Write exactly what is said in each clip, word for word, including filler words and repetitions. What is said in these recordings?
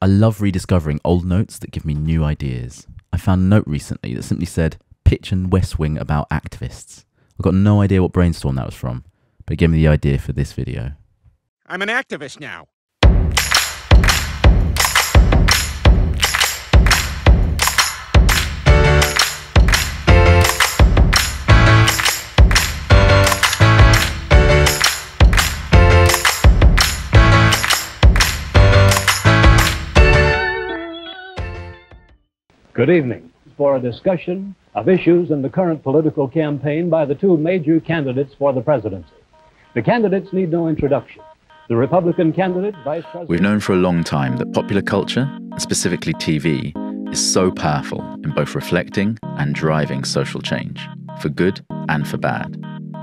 I love rediscovering old notes that give me new ideas. I found a note recently that simply said, pitch and West Wing about activists. I've got no idea what brainstorm that was from, but it gave me the idea for this video. I'm an activist now. Good evening. For a discussion of issues in the current political campaign by the two major candidates for the presidency. The candidates need no introduction. The Republican candidate, Vice President... We've known for a long time that popular culture, and specifically T V, is so powerful in both reflecting and driving social change, for good and for bad.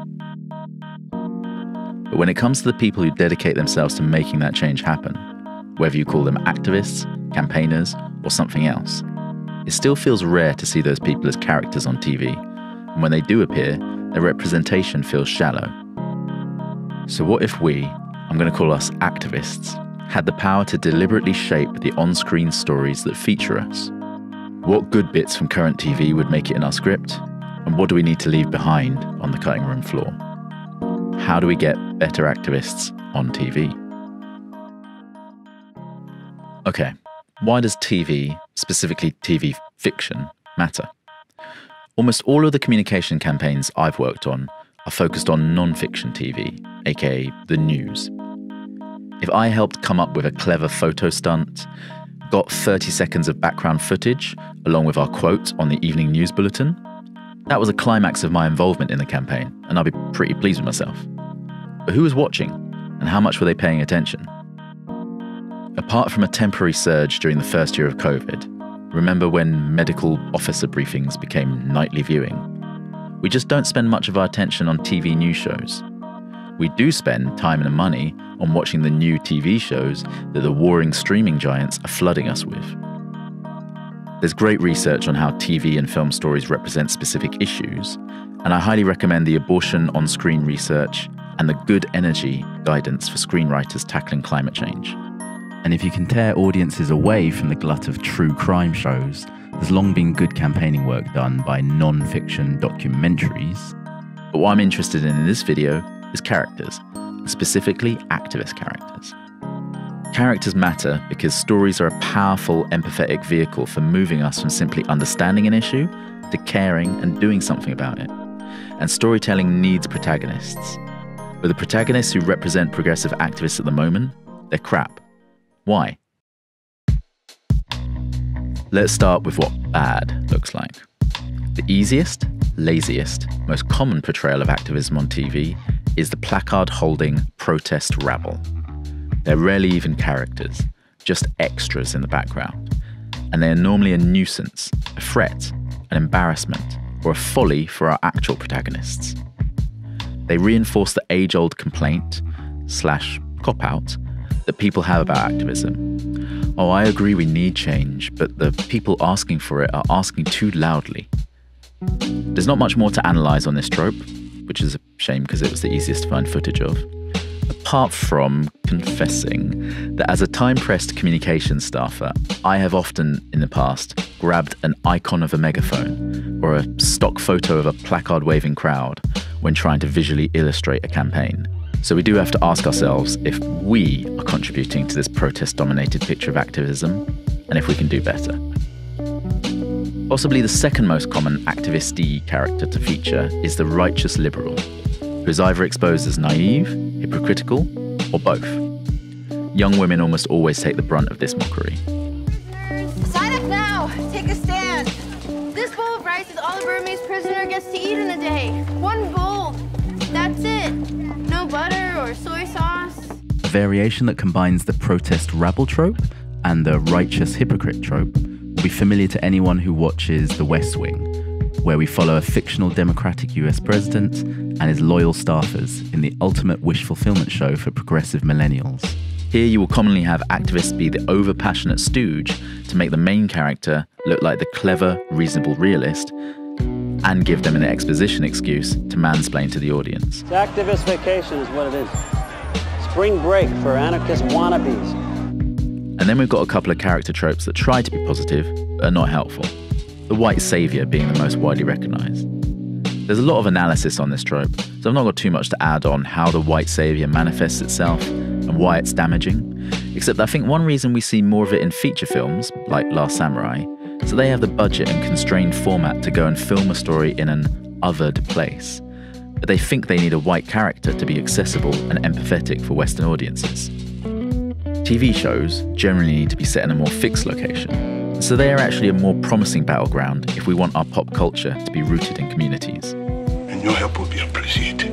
But when it comes to the people who dedicate themselves to making that change happen, whether you call them activists, campaigners, or something else, it still feels rare to see those people as characters on T V, and when they do appear, their representation feels shallow. So what if we, I'm going to call us activists, had the power to deliberately shape the on-screen stories that feature us? What good bits from current T V would make it in our script, and what do we need to leave behind on the cutting room floor? How do we get better activists on T V? Okay. Why does T V, specifically T V fiction, matter? Almost all of the communication campaigns I've worked on are focused on non-fiction T V, aka the news. If I helped come up with a clever photo stunt, got thirty seconds of background footage, along with our quote on the evening news bulletin, that was a climax of my involvement in the campaign, and I'd be pretty pleased with myself. But who was watching, and how much were they paying attention? Apart from a temporary surge during the first year of COVID, remember when medical officer briefings became nightly viewing? We just don't spend much of our attention on T V news shows. We do spend time and money on watching the new T V shows that the warring streaming giants are flooding us with. There's great research on how T V and film stories represent specific issues, and I highly recommend the abortion on-screen research and the good energy guidance for screenwriters tackling climate change. And if you can tear audiences away from the glut of true crime shows, there's long been good campaigning work done by non-fiction documentaries. But what I'm interested in in this video is characters, specifically activist characters. Characters matter because stories are a powerful, empathetic vehicle for moving us from simply understanding an issue to caring and doing something about it. And storytelling needs protagonists. But the protagonists who represent progressive activists at the moment, they're crap. Why? Let's start with what bad looks like. The easiest, laziest, most common portrayal of activism on T V is the placard-holding protest rabble. They're rarely even characters, just extras in the background. And they are normally a nuisance, a threat, an embarrassment, or a folly for our actual protagonists. They reinforce the age-old complaint, slash cop-out, that people have about activism. Oh, I agree we need change, but the people asking for it are asking too loudly. There's not much more to analyse on this trope, which is a shame because it was the easiest to find footage of, apart from confessing that as a time-pressed communications staffer, I have often, in the past, grabbed an icon of a megaphone or a stock photo of a placard-waving crowd when trying to visually illustrate a campaign. So we do have to ask ourselves if we are contributing to this protest-dominated picture of activism, and if we can do better. Possibly the second most common activist-y character to feature is the righteous liberal, who is either exposed as naive, hypocritical, or both. Young women almost always take the brunt of this mockery. Sign up now! Take a stand! This bowl of rice is all a Burmese prisoner gets to eat in a day. One bowl! That's it! No butter or soy sauce. A variation that combines the protest rabble trope and the righteous hypocrite trope will be familiar to anyone who watches The West Wing, where we follow a fictional Democratic U S president and his loyal staffers in the ultimate wish fulfillment show for progressive millennials. Here you will commonly have activists be the over-passionate Stooge to make the main character look like the clever, reasonable realist, and give them an exposition excuse to mansplain to the audience. It's activist vacation is what it is. Spring break for anarchist wannabes. And then we've got a couple of character tropes that try to be positive, but are not helpful. The White Saviour being the most widely recognised. There's a lot of analysis on this trope, so I've not got too much to add on how the White Saviour manifests itself and why it's damaging, except I think one reason we see more of it in feature films, like Last Samurai, so they have the budget and constrained format to go and film a story in an othered place. But they think they need a white character to be accessible and empathetic for Western audiences. T V shows generally need to be set in a more fixed location, so they are actually a more promising battleground if we want our pop culture to be rooted in communities. And your help will be appreciated.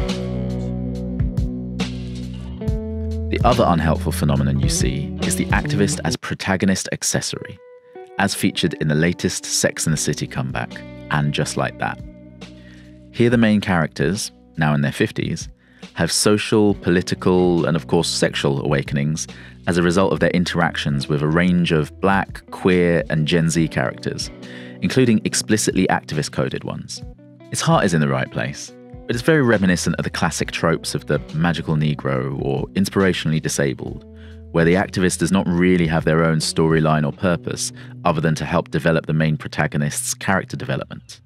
The other unhelpful phenomenon you see is the activist as protagonist accessory, as featured in the latest Sex and the City comeback, and Just Like That. Here the main characters, now in their fifties, have social, political, and of course sexual awakenings as a result of their interactions with a range of black, queer, and Gen Z characters, including explicitly activist-coded ones. Its heart is in the right place, but it's very reminiscent of the classic tropes of the magical Negro or inspirationally disabled, where the activist does not really have their own storyline or purpose other than to help develop the main protagonist's character development.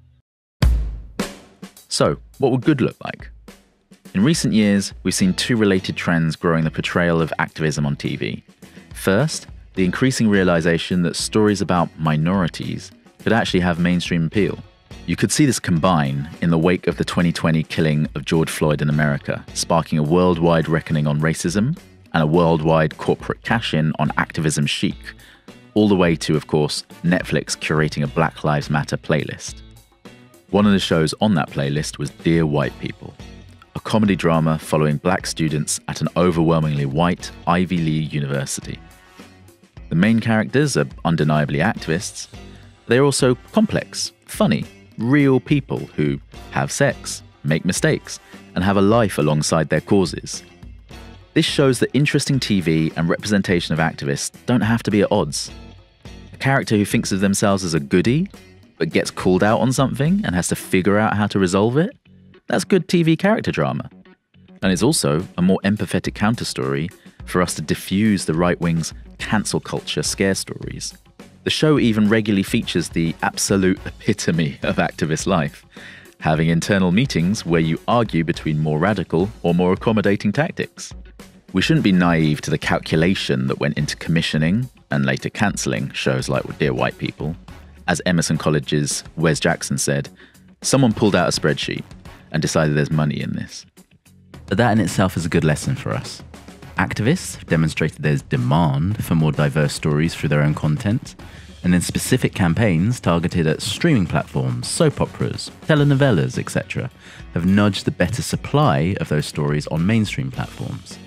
So, what would good look like? In recent years, we've seen two related trends growing the portrayal of activism on T V. First, the increasing realization that stories about minorities could actually have mainstream appeal. You could see this combine in the wake of the twenty twenty killing of George Floyd in America, sparking a worldwide reckoning on racism and a worldwide corporate cash-in on activism chic, all the way to, of course, Netflix curating a Black Lives Matter playlist. One of the shows on that playlist was Dear White People, a comedy drama following black students at an overwhelmingly white Ivy League university. The main characters are undeniably activists. They're also complex, funny, real people who have sex, make mistakes, and have a life alongside their causes. This shows that interesting T V and representation of activists don't have to be at odds. A character who thinks of themselves as a goodie, but gets called out on something and has to figure out how to resolve it, that's good T V character drama. And it's also a more empathetic counterstory for us to diffuse the right wing's cancel culture scare stories. The show even regularly features the absolute epitome of activist life, having internal meetings where you argue between more radical or more accommodating tactics. We shouldn't be naive to the calculation that went into commissioning and later cancelling shows like Dear White People. As Emerson College's Wes Jackson said, someone pulled out a spreadsheet and decided there's money in this. But that in itself is a good lesson for us. Activists have demonstrated there's demand for more diverse stories through their own content, and then specific campaigns targeted at streaming platforms, soap operas, telenovelas, et cetera, have nudged the better supply of those stories on mainstream platforms.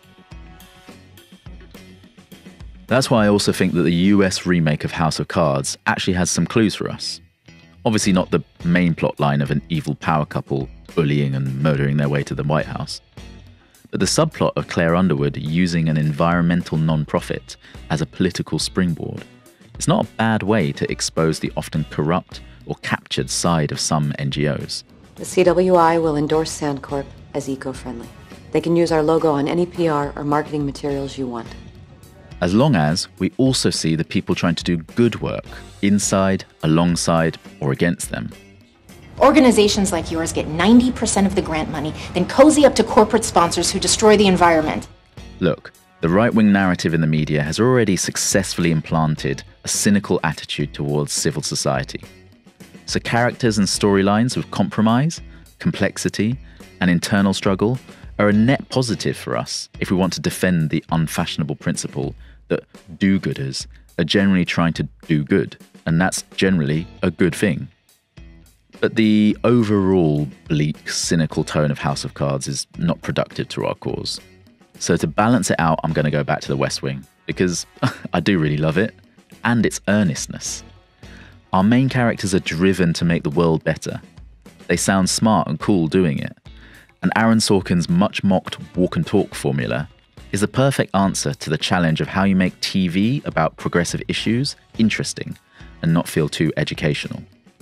That's why I also think that the U S remake of House of Cards actually has some clues for us. Obviously not the main plot line of an evil power couple bullying and murdering their way to the White House, but the subplot of Claire Underwood using an environmental non-profit as a political springboard. It's not a bad way to expose the often corrupt or captured side of some N G Os. The C W I will endorse Sandcorp as eco-friendly. They can use our logo on any P R or marketing materials you want. As long as we also see the people trying to do good work, inside, alongside, or against them. Organizations like yours get ninety percent of the grant money, then cozy up to corporate sponsors who destroy the environment. Look, the right-wing narrative in the media has already successfully implanted a cynical attitude towards civil society. So characters and storylines with compromise, complexity, and internal struggle are a net positive for us if we want to defend the unfashionable principle that do-gooders are generally trying to do good, and that's generally a good thing. But the overall bleak, cynical tone of House of Cards is not productive to our cause. So to balance it out, I'm going to go back to The West Wing, because I do really love it, and its earnestness. Our main characters are driven to make the world better. They sound smart and cool doing it. And Aaron Sorkin's much-mocked walk-and-talk formula is the perfect answer to the challenge of how you make T V about progressive issues interesting and not feel too educational.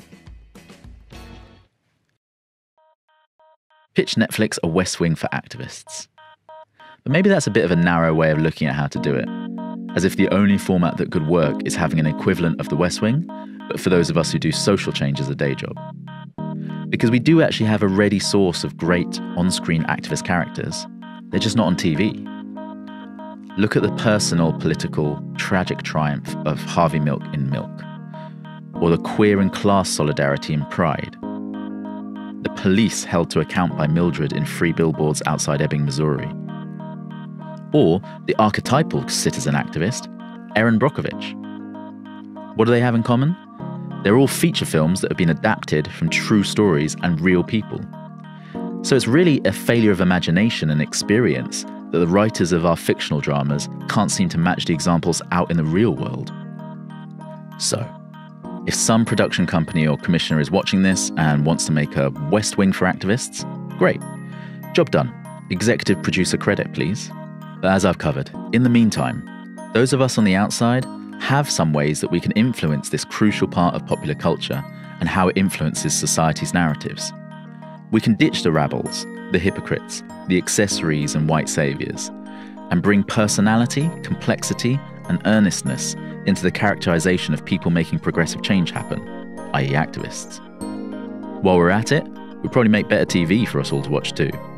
Pitch Netflix a West Wing for activists. But maybe that's a bit of a narrow way of looking at how to do it. as if the only format that could work is having an equivalent of The West Wing, but for those of us who do social change as a day job. Because we do actually have a ready source of great on-screen activist characters. They're just not on T V. Look at the personal, political, tragic triumph of Harvey Milk in Milk, or the queer and class solidarity in Pride, the police held to account by Mildred in Free Billboards Outside Ebbing, Missouri, or the archetypal citizen activist, Erin Brockovich. What do they have in common? They're all feature films that have been adapted from true stories and real people. So it's really a failure of imagination and experience that the writers of our fictional dramas can't seem to match the examples out in the real world. So, if some production company or commissioner is watching this and wants to make a West Wing for activists, great. Job done. Executive producer credit, please. But as I've covered, in the meantime, those of us on the outside have some ways that we can influence this crucial part of popular culture and how it influences society's narratives. We can ditch the Rabbles, the Hypocrites, the Accessories and White Saviours, and bring personality, complexity, and earnestness into the characterization of people making progressive change happen, that is activists. While we're at it, we'll probably make better T V for us all to watch too.